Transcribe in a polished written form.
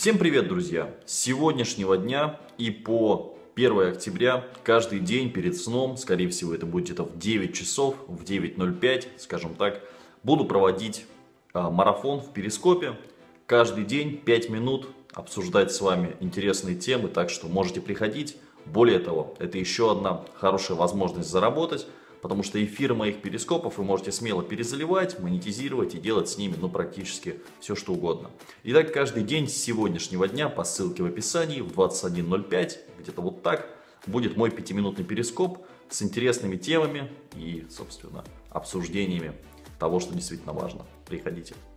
Всем привет, друзья! С сегодняшнего дня и по 1 октября каждый день перед сном, скорее всего это будет где-то в 9 часов, в 9:05, скажем так, буду проводить марафон в Перископе. Каждый день 5 минут обсуждать с вами интересные темы, так что можете приходить. Более того, это еще одна хорошая возможность заработать, потому что эфиры моих перископов вы можете смело перезаливать, монетизировать и делать с ними практически все, что угодно. Итак, каждый день с сегодняшнего дня по ссылке в описании в 21:05, где-то вот так, будет мой 5-минутный перископ с интересными темами и, собственно, обсуждениями того, что действительно важно. Приходите.